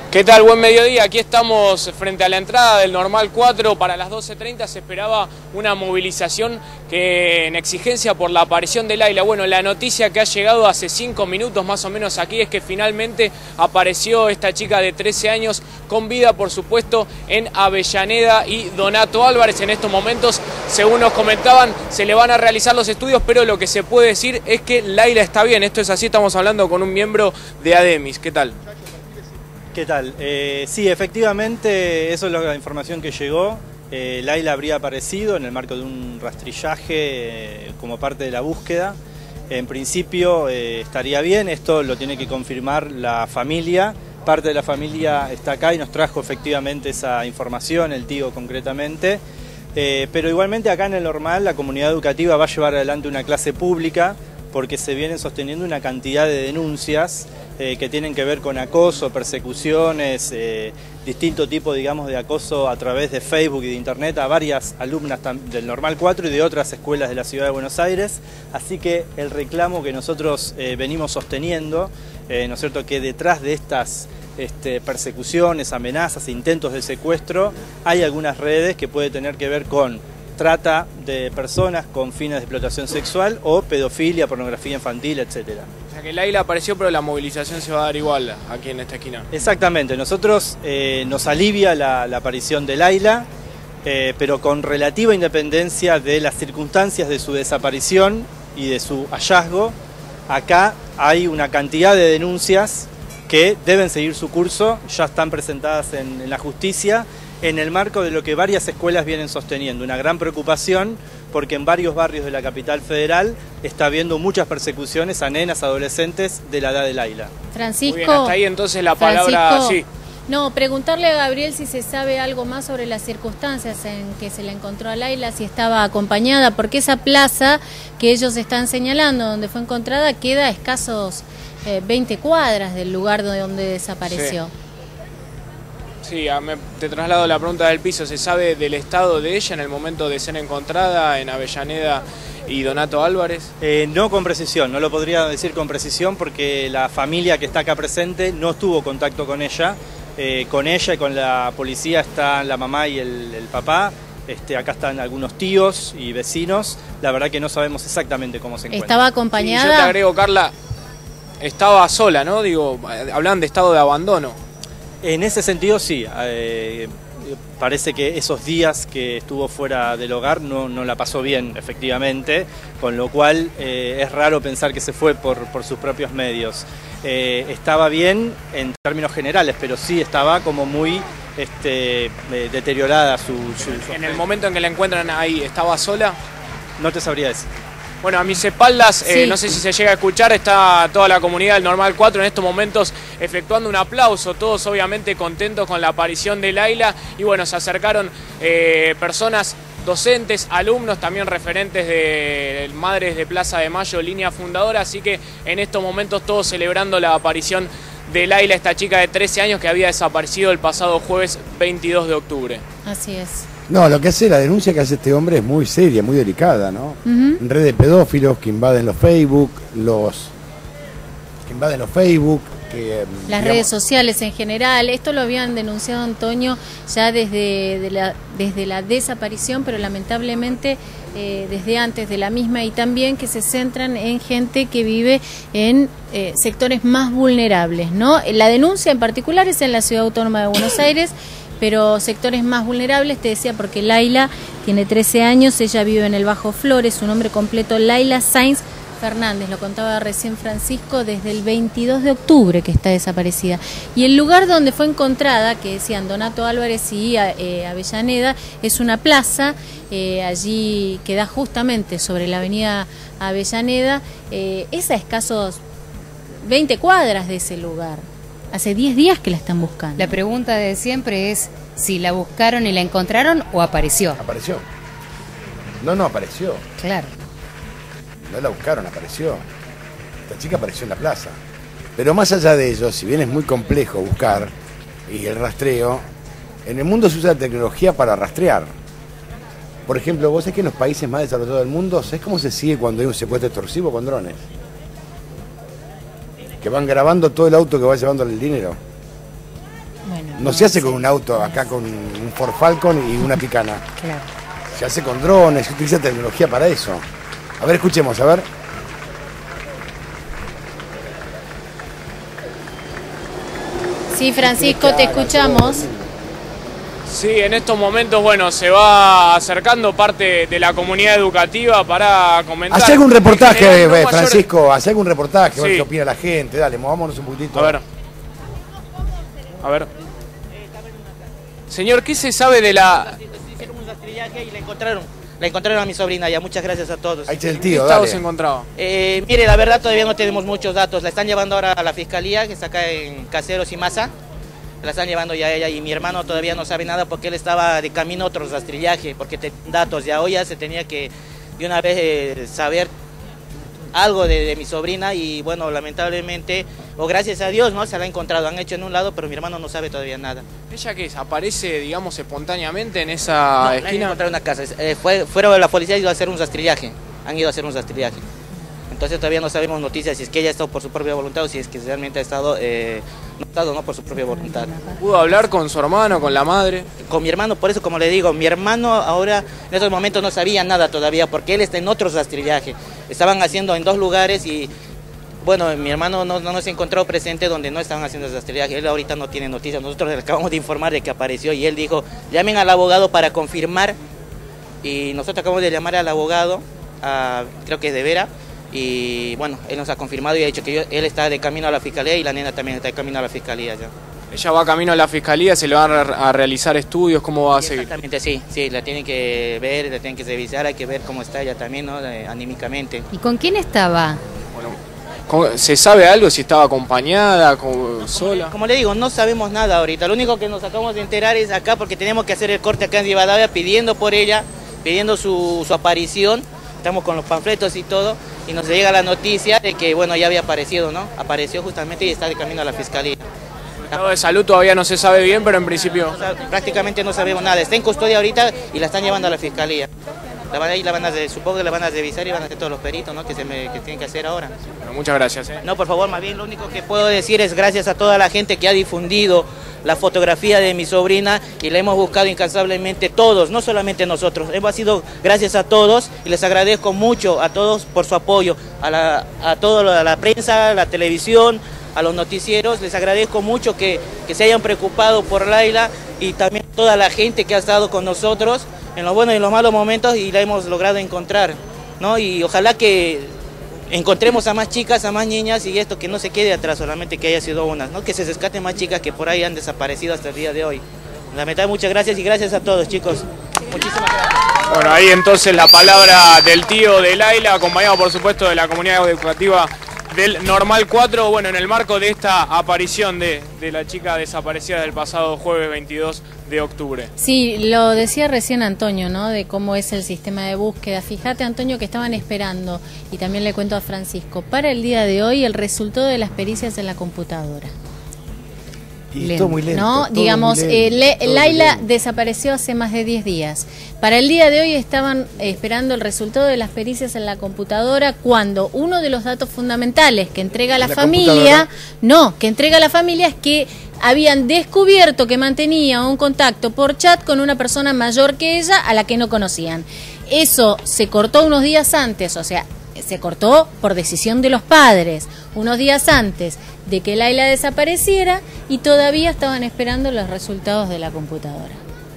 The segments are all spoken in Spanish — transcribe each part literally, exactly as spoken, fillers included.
¿Qué tal? Buen mediodía. Aquí estamos frente a la entrada del Normal cuatro. Para las doce treinta se esperaba una movilización que en exigencia por la aparición de Layla. Bueno, la noticia que ha llegado hace cinco minutos más o menos aquí es que finalmente apareció esta chica de trece años con vida, por supuesto, en Avellaneda y Donato Álvarez. En estos momentos, según nos comentaban, se le van a realizar los estudios, pero lo que se puede decir es que Layla está bien. Esto es así, estamos hablando con un miembro de Ademis. ¿Qué tal? ¿Qué tal? Eh, sí, efectivamente, eso es la información que llegó. Eh, Layla habría aparecido en el marco de un rastrillaje eh, como parte de la búsqueda. En principio eh, estaría bien, esto lo tiene que confirmar la familia. Parte de la familia está acá y nos trajo efectivamente esa información, el tío concretamente. Eh, pero igualmente acá en el Normal la comunidad educativa va a llevar adelante una clase pública porque se vienen sosteniendo una cantidad de denuncias eh, que tienen que ver con acoso, persecuciones, eh, distinto tipo, digamos, de acoso a través de Facebook y de Internet a varias alumnas del Normal cuatro y de otras escuelas de la Ciudad de Buenos Aires. Así que el reclamo que nosotros eh, venimos sosteniendo, eh, ¿no es cierto?, que detrás de estas este, persecuciones, amenazas, intentos de secuestro, hay algunas redes que pueden tener que ver con trata de personas con fines de explotación sexual o pedofilia, pornografía infantil, etcétera. O sea que Layla apareció, pero la movilización se va a dar igual aquí en esta esquina. Exactamente, nosotros eh, nos alivia la, la aparición de Layla, eh, pero con relativa independencia de las circunstancias de su desaparición y de su hallazgo. Acá hay una cantidad de denuncias que deben seguir su curso, ya están presentadas en, en la justicia, en el marco de lo que varias escuelas vienen sosteniendo, una gran preocupación porque en varios barrios de la capital federal está habiendo muchas persecuciones a nenas, adolescentes de la edad de Layla. Francisco, muy bien, hasta ahí entonces la palabra, Francisco, sí. No, preguntarle a Gabriel si se sabe algo más sobre las circunstancias en que se le encontró a Layla, si estaba acompañada, porque esa plaza que ellos están señalando, donde fue encontrada, queda a escasos eh, veinte cuadras del lugar donde desapareció. Sí. Sí, me, te traslado la pregunta del piso. ¿Se sabe del estado de ella en el momento de ser encontrada en Avellaneda y Donato Álvarez? Eh, no con precisión, no lo podría decir con precisión porque la familia que está acá presente no tuvo contacto con ella. Eh, con ella y con la policía están la mamá y el, el papá. Este, acá están algunos tíos y vecinos. La verdad que no sabemos exactamente cómo se encuentra. ¿Estaba acompañada? Sí, yo te agrego, Carla, estaba sola, ¿no? Digo, hablan de estado de abandono. En ese sentido sí, eh, parece que esos días que estuvo fuera del hogar no, no la pasó bien, efectivamente, con lo cual eh, es raro pensar que se fue por, por sus propios medios. Eh, estaba bien en términos generales, pero sí estaba como muy este, eh, deteriorada su, su, su... En el momento en que la encuentran ahí, ¿estaba sola? No te sabría decir. Bueno, a mis espaldas, sí. eh, no sé si se llega a escuchar, está toda la comunidad del Normal cuatro en estos momentos efectuando un aplauso, todos obviamente contentos con la aparición de Layla. Y bueno, se acercaron eh, personas, docentes, alumnos, también referentes de Madres de Plaza de Mayo, línea fundadora. Así que en estos momentos todos celebrando la aparición de Layla, esta chica de trece años que había desaparecido el pasado jueves veintidós de octubre. Así es. No, lo que hace, la denuncia que hace este hombre es muy seria, muy delicada, ¿no? Uh-huh. Red de pedófilos que invaden los Facebook, los que invaden los Facebook, que, las digamos, redes sociales en general. Esto lo habían denunciado, Antonio, ya desde de la, desde la desaparición, pero lamentablemente eh, desde antes de la misma, y también que se centran en gente que vive en eh, sectores más vulnerables, ¿no? La denuncia en particular es en la Ciudad Autónoma de Buenos Aires, pero sectores más vulnerables, te decía, porque Layla tiene trece años, ella vive en el Bajo Flores, su nombre completo Layla Sainz Fernández, lo contaba recién Francisco, desde el veintidós de octubre que está desaparecida. Y el lugar donde fue encontrada, que decían Donato Álvarez y eh, Avellaneda, es una plaza, eh, allí que da justamente sobre la avenida Avellaneda, eh, es a escasos veinte cuadras de ese lugar. Hace diez días que la están buscando. La pregunta de siempre es si la buscaron y la encontraron o apareció. Apareció. No, no apareció. Claro. No la buscaron, apareció. Esta chica apareció en la plaza. Pero más allá de ello, si bien es muy complejo buscar y el rastreo, en el mundo se usa la tecnología para rastrear. Por ejemplo, vos sabés que en los países más desarrollados del mundo, ¿sabés cómo se sigue cuando hay un secuestro extorsivo con drones? Que van grabando todo el auto que va llevándole el dinero. Bueno, no se hace con un auto acá, con un Ford Falcon y una Picana. Claro. Se hace con drones, se utiliza tecnología para eso. A ver, escuchemos, a ver. Sí, Francisco, te escuchamos. Sí, en estos momentos, bueno, se va acercando parte de la comunidad educativa para comentar. Hacé algún reportaje, general, no eh, mayor... Francisco, hacé algún reportaje, Sí. a ver qué opina la gente. Dale, movámonos un poquitito. A ver. A ver. Señor, ¿qué se sabe de la... Hicieron un rastrillaje y la encontraron. La encontraron a mi sobrina ya. Muchas gracias a todos. Ahí está el ¿Qué tío, estado dale. se encontraba? Eh, mire, la verdad todavía no tenemos muchos datos. La están llevando ahora a la fiscalía, que está acá en Caseros y Maza. La están llevando ya ella y mi hermano todavía no sabe nada porque él estaba de camino a otro rastrillaje, porque te, datos ya hoy ya se tenía que de una vez eh, saber algo de, de mi sobrina y bueno, lamentablemente, o gracias a Dios, ¿no? Se la ha encontrado, han hecho en un lado, pero mi hermano no sabe todavía nada. ¿Ella qué es? ¿Aparece, digamos, espontáneamente en esa No, la han esquina? encontrado en una casa. Eh, fue, fueron de la policía y ido a hacer un rastrillaje, han ido a hacer un rastrillaje. Entonces todavía no sabemos noticias si es que ella ha estado por su propia voluntad o si es que realmente ha estado, eh, no ha estado no por su propia voluntad. ¿Pudo hablar con su hermano, con la madre? Con mi hermano, por eso como le digo, mi hermano ahora en estos momentos no sabía nada todavía porque él está en otro rastrillaje. Estaban haciendo en dos lugares y bueno, mi hermano no, no nos ha encontrado presente donde no estaban haciendo el rastrillaje. Él ahorita no tiene noticias. Nosotros le acabamos de informar de que apareció y él dijo, llamen al abogado para confirmar. Y nosotros acabamos de llamar al abogado, a, creo que es de Vera. Y bueno, él nos ha confirmado y ha dicho que yo, él está de camino a la fiscalía y la nena también está de camino a la fiscalía ya. Ella va camino a la fiscalía, se le van a, a realizar estudios, ¿cómo va a seguir? Exactamente, sí, sí, la tienen que ver, la tienen que revisar, hay que ver cómo está ella también, ¿no? Eh, anímicamente. ¿Y con quién estaba? Bueno, ¿cómo- ¿se sabe algo? Si estaba acompañada, con- sola. Como le digo, no sabemos nada ahorita, lo único que nos acabamos de enterar es acá porque tenemos que hacer el corte acá en Rivadavia pidiendo por ella, pidiendo su, su aparición, estamos con los panfletos y todo, y nos llega la noticia de que, bueno, ya había aparecido, ¿no? Apareció justamente y está de camino a la fiscalía. El estado de salud todavía no se sabe bien, pero en principio... O sea, prácticamente no sabemos nada, está en custodia ahorita y la están llevando a la fiscalía. La van a ir, la van a, supongo que la van a revisar y van a hacer todos los peritos, ¿no? Que, se me, que tienen que hacer ahora. Bueno, muchas gracias. ¿eh? No, por favor, más bien lo único que puedo decir es gracias a toda la gente que ha difundido la fotografía de mi sobrina y la hemos buscado incansablemente todos, no solamente nosotros. Hemos sido gracias a todos y les agradezco mucho a todos por su apoyo, a, la, a toda la prensa, la televisión, a los noticieros. Les agradezco mucho que, que se hayan preocupado por Laila y también toda la gente que ha estado con nosotros en los buenos y en los malos momentos y la hemos logrado encontrar, ¿no? Y ojalá que encontremos a más chicas, a más niñas y esto que no se quede atrás solamente que haya sido unas, ¿no? Que se rescaten más chicas que por ahí han desaparecido hasta el día de hoy. Lamentablemente, muchas gracias y gracias a todos, chicos. Muchísimas gracias. Bueno, ahí entonces la palabra del tío de Laila, acompañado por supuesto de la comunidad educativa del Normal cuatro, bueno, en el marco de esta aparición de, de la chica desaparecida del pasado jueves veintidós de octubre. Sí, lo decía recién Antonio, ¿no? De cómo es el sistema de búsqueda. Fíjate, Antonio, que estaban esperando, y también le cuento a Francisco, para el día de hoy el resultado de las pericias en la computadora. Y Lento, todo muy lento. ¿no? todo Digamos, muy eh, lento, Le- todo muy Laila lento. desapareció hace más de diez días. Para el día de hoy estaban eh, esperando el resultado de las pericias en la computadora cuando uno de los datos fundamentales que entrega la, ¿La familia, computadora? no, que entrega la familia es que habían descubierto que mantenía un contacto por chat con una persona mayor que ella a la que no conocían. Eso se cortó unos días antes, o sea, se cortó por decisión de los padres, unos días antes de que Laila desapareciera y todavía estaban esperando los resultados de la computadora.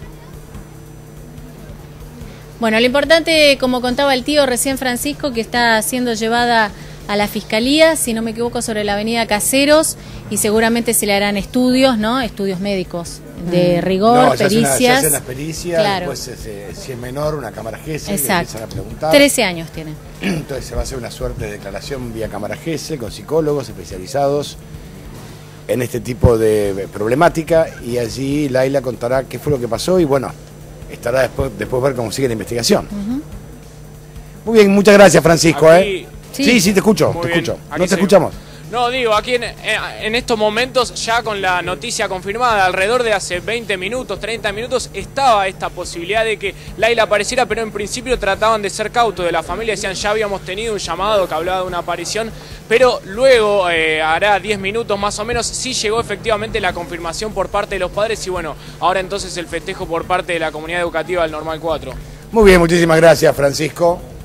Bueno, lo importante, como contaba el tío recién Francisco, que está siendo llevada a la fiscalía, si no me equivoco, sobre la avenida Caseros, y seguramente se le harán estudios, ¿no? Estudios médicos de rigor, No, se hacen una- se pericias. hacen las pericias, Claro. después se- si es menor, una cámara G E S, le Exacto. empiezan a preguntar. trece años tiene. Entonces se va a hacer una suerte de declaración vía cámara G E S con psicólogos especializados en este tipo de problemática y allí Laila contará qué fue lo que pasó y bueno, estará después, después ver cómo sigue la investigación. Ujú. Muy bien, muchas gracias Francisco. Aquí- ¿eh? Sí. Sí, sí, te escucho, Muy te bien, escucho. aquí No te seguimos. escuchamos. No, digo, aquí en, en estos momentos, ya con la noticia confirmada, alrededor de hace veinte minutos, treinta minutos, estaba esta posibilidad de que Layla apareciera, pero en principio trataban de ser cautos de la familia, decían ya habíamos tenido un llamado que hablaba de una aparición, pero luego, eh, hará diez minutos más o menos, sí llegó efectivamente la confirmación por parte de los padres y bueno, ahora entonces el festejo por parte de la comunidad educativa del Normal cuatro. Muy bien, muchísimas gracias, Francisco.